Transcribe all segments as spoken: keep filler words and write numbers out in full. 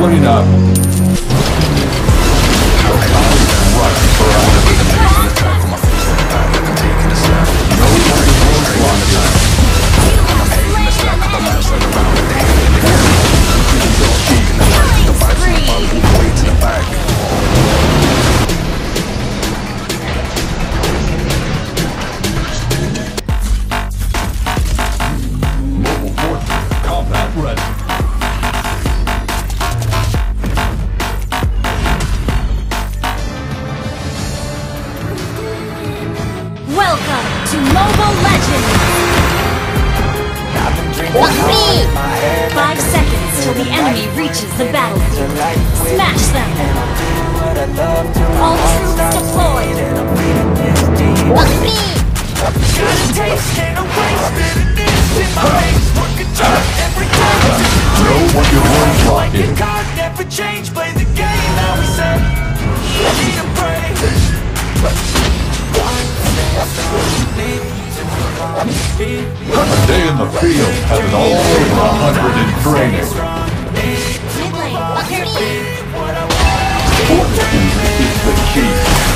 Clean up. Five seconds till the enemy reaches the battlefield. Smash them! All troops deployed! Got a taste and a waste, bitterness in my face. Work a job every day. Know what your words Like is. a card, never change. Play the game, now we say. Need a break. A day in the field has an all over a hundred in training. Fortitude is the key.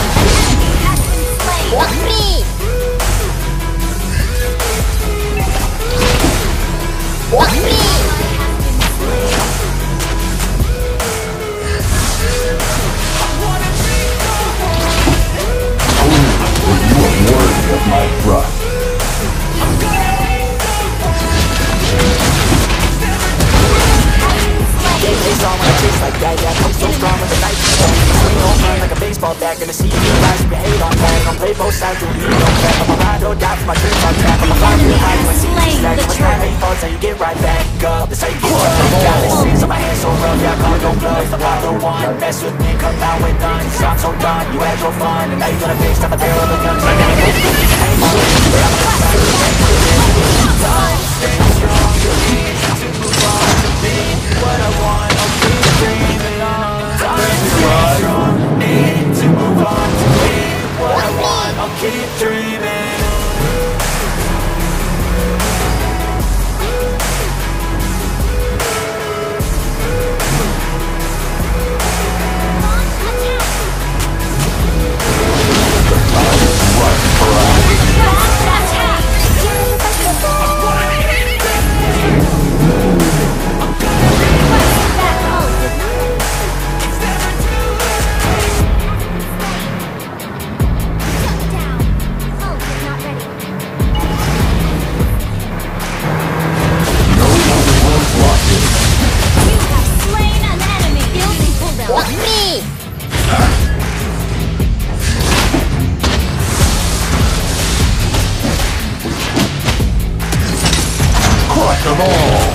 Ooh, you are worthy of my trust. It's on when I chase like that, yeah, I'm so strong with the knife. Swing home run like a baseball bat, gonna see you rise if you hate on that. Don't play both sides, don't need no crap. I'm a ride or die for my dreams on track. I'm a fire real high, you ain't seen me stack. I'm a try hate falls, how you get right back up. That's how you get right back. This is on my hands so rough, yeah, I call no bluff. I'm not the one, mess with me, come out with guns. I'm so done, you had your fun, and now you gonna face time a barrel of guns. I gotta go through the pain, but I'm gonna fight with it. Time, stay strong, you need to move on to be what I want. Dreaming on time to stay strong. Need to move on to be what I want. I'll keep dreaming. Come on!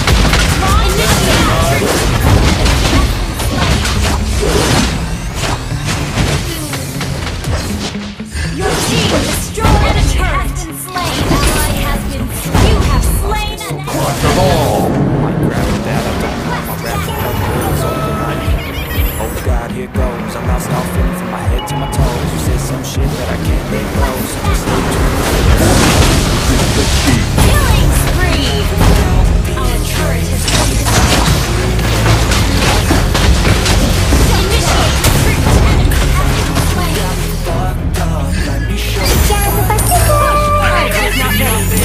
Your team destroyed an turret has been slain. Ally has been slain. You have slain an enemy. Come on! Oh God, here goes. I lost all feeling from my head to my toes. You said some shit that I can't let go, so just stay tuned. Killing spree. Our turret has been destroyed. Initiate retreat. Enemy has been slain. Fucked up, let me show you. Turret is not ready.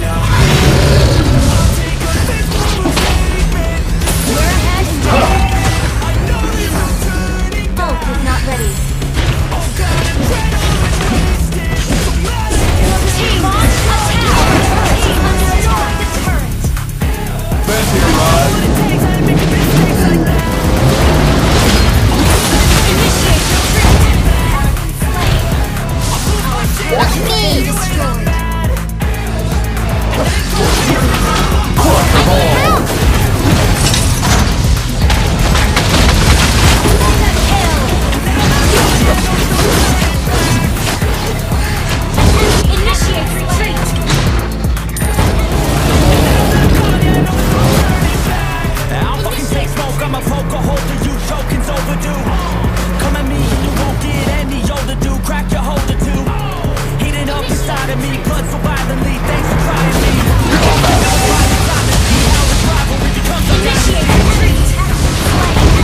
We're ahead in Bolt is not ready. Team on attack! Team destroy the turret! Fancy a ride? Initiate retreat! Slain! Our turret has been destroyed! Come on! Initiate retreat! I'll fucking take smoke, I'm a vocal holder, you joking's overdue. Come at me and you won't get any older, dude. Crack your holder too. Heating up inside of me, blood so violently. Thanks for trying me. Initiate retreat! Slain!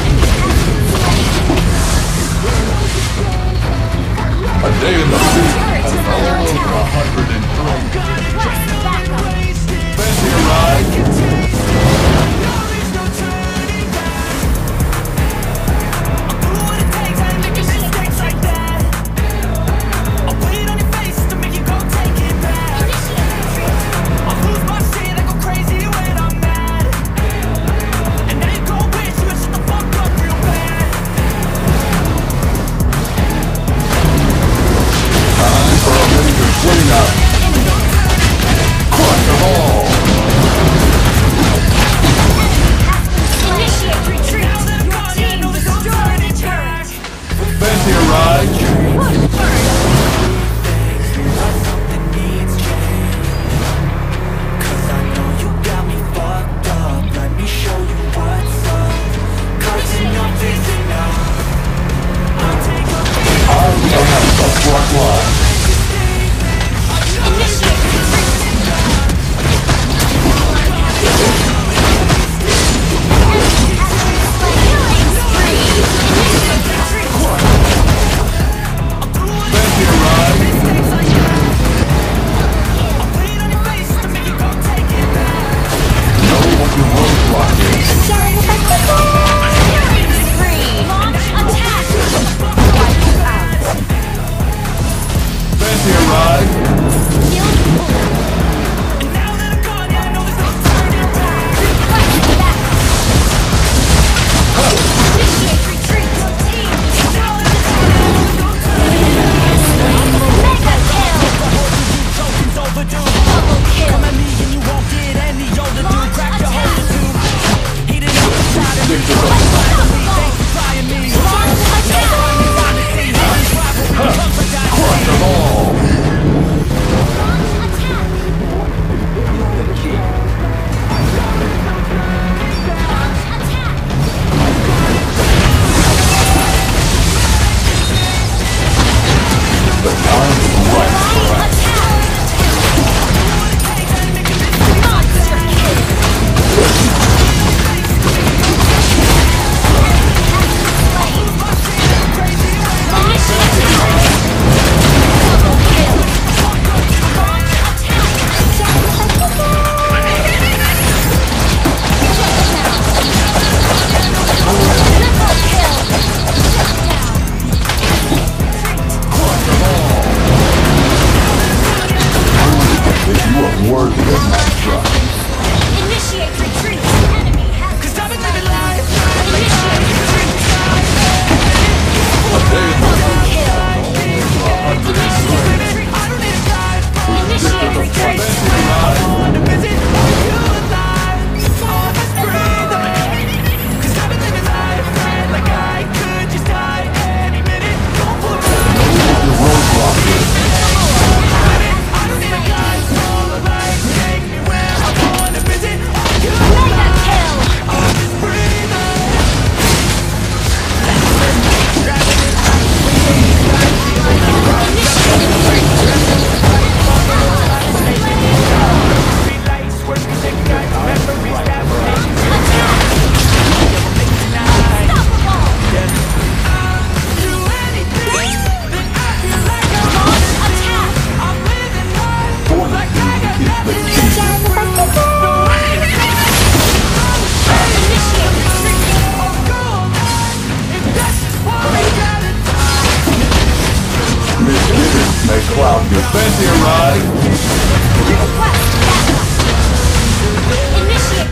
while your fancy arrive. Request backup. Initiate.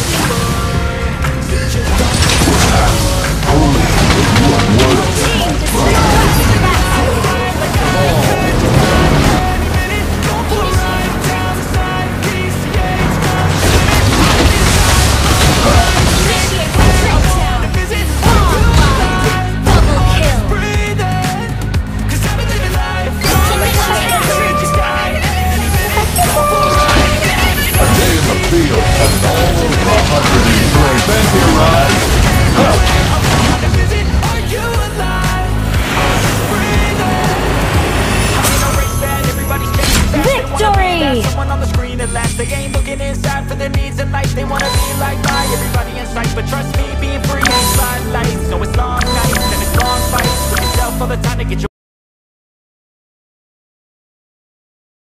Holy, you are worthy. Team destroy the battle. Initiate breakdown. Bomb. Double kill. A day in the field has all over a hundred and three. Fancy arrive. Victory! Someone on the screen at last. They ain't looking inside for their needs in life. They wanna be like my everybody in sight. But trust me, being free ain't spotlights. So it's long nights and it's long fights with yourself all the time to get your